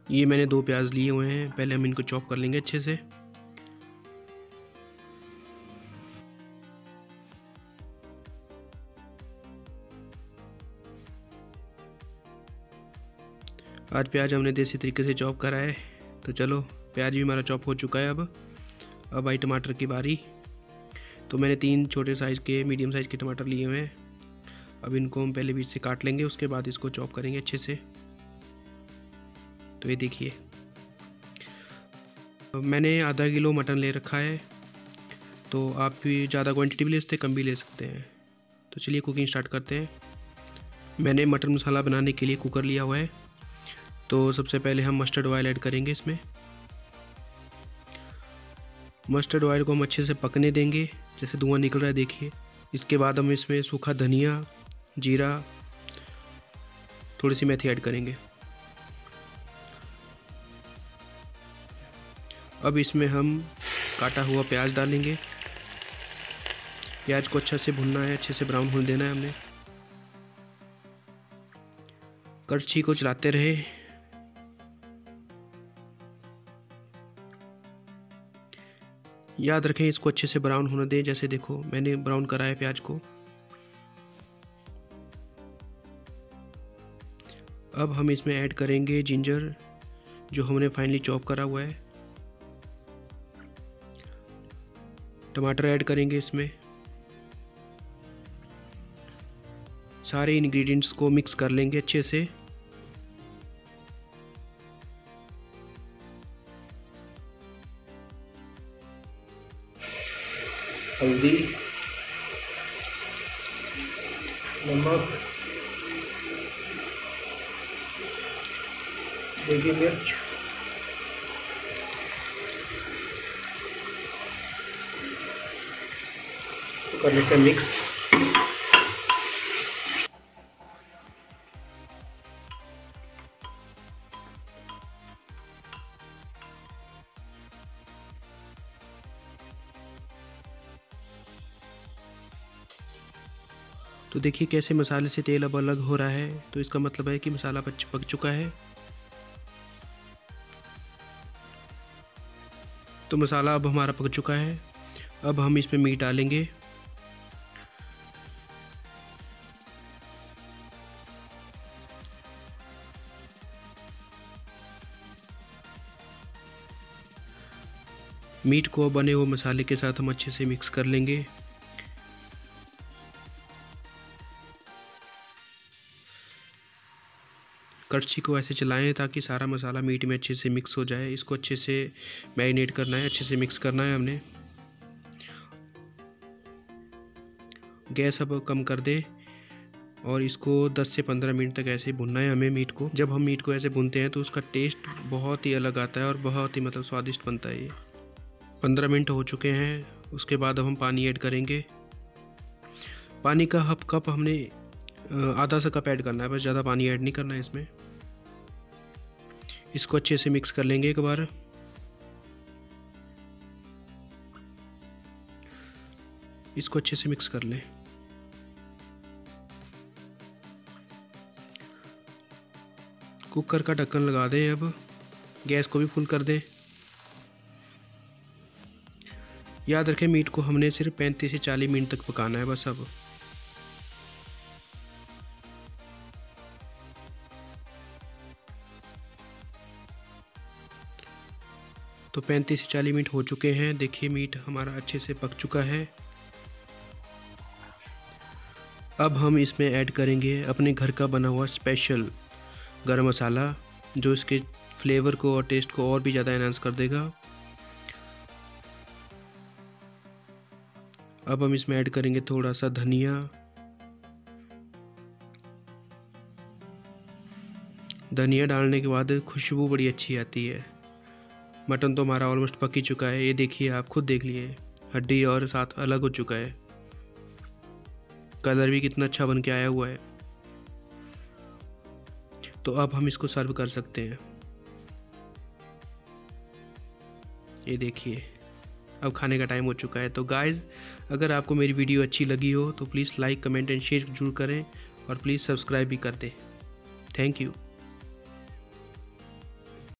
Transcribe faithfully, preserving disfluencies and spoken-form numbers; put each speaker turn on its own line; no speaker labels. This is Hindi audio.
ये मैंने दो प्याज लिए हुए हैं, पहले हम इनको चॉप कर लेंगे अच्छे से। आज प्याज हमने देसी तरीके से चॉप करा है। तो चलो प्याज भी हमारा चॉप हो चुका है। अब अब आई टमाटर की बारी। तो मैंने तीन छोटे साइज़ के मीडियम साइज़ के टमाटर लिए हुए हैं। अब इनको हम पहले बीच से काट लेंगे, उसके बाद इसको चॉप करेंगे अच्छे से। तो ये देखिए मैंने आधा किलो मटन ले रखा है, तो आप भी ज़्यादा क्वांटिटी भी ले सकते हैं, कम भी ले सकते हैं। तो चलिए कुकिंग स्टार्ट करते हैं। मैंने मटन मसाला बनाने के लिए कुकर लिया हुआ है। तो सबसे पहले हम मस्टर्ड ऑयल ऐड करेंगे इसमें। मस्टर्ड ऑयल को हम अच्छे से पकने देंगे, जैसे धुआं निकल रहा है देखिए। इसके बाद हम इसमें सूखा धनिया, जीरा, थोड़ी सी मेथी ऐड करेंगे। अब इसमें हम काटा हुआ प्याज डालेंगे। प्याज को अच्छा से भुनना है, अच्छे से ब्राउन होने देना है हमने। कड़छी को चलाते रहे। याद रखें इसको अच्छे से ब्राउन होने दें, जैसे देखो मैंने ब्राउन करा है प्याज को। अब हम इसमें ऐड करेंगे जिंजर, जो हमने फाइनली चॉप करा हुआ है। टमाटर ऐड करेंगे इसमें। सारे इंग्रेडिएंट्स को मिक्स कर लेंगे अच्छे से।
हल्दी, नमक, देगी मिर्च, कर लेते हैं मिक्स।
तो देखिए कैसे मसाले से तेल अब अलग हो रहा है, तो इसका मतलब है कि मसाला पक चुका है। तो मसाला अब हमारा पक चुका है। अब हम इसमें मीट डालेंगे। मीट को बने हुए मसाले के साथ हम अच्छे से मिक्स कर लेंगे। कड़छी को ऐसे चलाएं ताकि सारा मसाला मीट में अच्छे से मिक्स हो जाए। इसको अच्छे से मैरिनेट करना है, अच्छे से मिक्स करना है हमने। गैस अब कम कर दें और इसको दस से पंद्रह मिनट तक ऐसे ही भुनना है हमें मीट को। जब हम मीट को ऐसे भूनते हैं तो उसका टेस्ट बहुत ही अलग आता है और बहुत ही मतलब स्वादिष्ट बनता है ये। पंद्रह मिनट हो चुके हैं। उसके बाद अब हम पानी ऐड करेंगे। पानी का हाफ कप हमने आधा सा कप ऐड करना है, बस ज़्यादा पानी ऐड नहीं करना है इसमें। इसको अच्छे से मिक्स कर लेंगे एक बार। इसको अच्छे से मिक्स कर लें। कुकर का ढक्कन लगा दें। अब गैस को भी फुल कर दें। याद रखें मीट को हमने सिर्फ पैंतीस से चालीस मिनट तक पकाना है बस। अब तो पैंतीस से चालीस मिनट हो चुके हैं। देखिए मीट हमारा अच्छे से पक चुका है। अब हम इसमें ऐड करेंगे अपने घर का बना हुआ स्पेशल गरम मसाला, जो इसके फ्लेवर को और टेस्ट को और भी ज़्यादा एनहांस कर देगा। अब हम इसमें ऐड करेंगे थोड़ा सा धनिया, धनिया डालने के बाद खुशबू बड़ी अच्छी आती है। मटन तो हमारा ऑलमोस्ट पक ही चुका है। ये देखिए आप खुद देख लिए, हड्डी और साथ अलग हो चुका है। कलर भी कितना अच्छा बन के आया हुआ है। तो अब हम इसको सर्व कर सकते हैं। ये देखिए अब खाने का टाइम हो चुका है। तो गाइज़ अगर आपको मेरी वीडियो अच्छी लगी हो तो please like, comment and share जरूर करें और प्लीज़ सब्सक्राइब भी कर दें। Thank you.